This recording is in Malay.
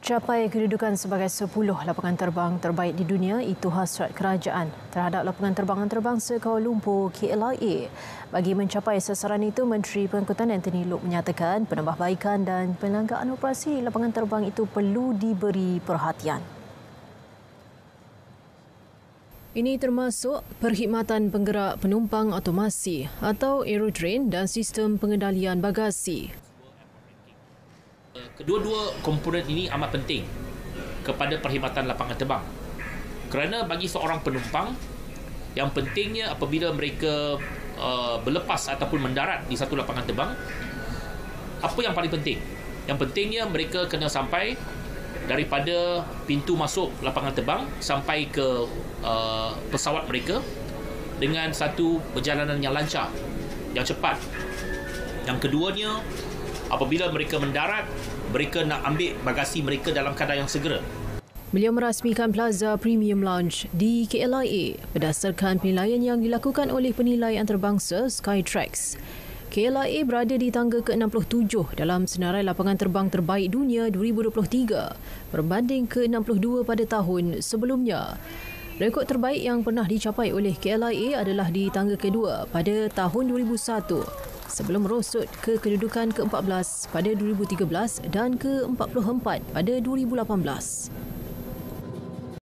Capai kedudukan sebagai 10 lapangan terbang terbaik di dunia itu hasrat kerajaan terhadap lapangan terbang antarabangsa Kuala Lumpur KLIA. Bagi mencapai sasaran itu, Menteri Pengangkutan Anthony Loke menyatakan penambahbaikan dan pelanggaan operasi lapangan terbang itu perlu diberi perhatian. Ini termasuk perkhidmatan penggerak penumpang otomasi atau aerotrain dan sistem pengendalian bagasi. Kedua-dua komponen ini amat penting kepada perkhidmatan lapangan terbang. Kerana bagi seorang penumpang, yang pentingnya apabila mereka berlepas ataupun mendarat di satu lapangan terbang, apa yang paling penting? Yang pentingnya mereka kena sampai daripada pintu masuk lapangan terbang sampai ke pesawat mereka dengan satu perjalanan yang lancar, yang cepat. Yang keduanya, apabila mereka mendarat, mereka nak ambil bagasi mereka dalam keadaan yang segera. Beliau merasmikan Plaza Premium Lounge di KLIA berdasarkan penilaian yang dilakukan oleh penilai antarabangsa Skytrax. KLIA berada di tangga ke-67 dalam senarai lapangan terbang terbaik dunia 2023 berbanding ke-62 pada tahun sebelumnya. Rekod terbaik yang pernah dicapai oleh KLIA adalah di tangga kedua pada tahun 2001 sebelum merosot ke kedudukan ke-14 pada 2013 dan ke-44 pada 2018.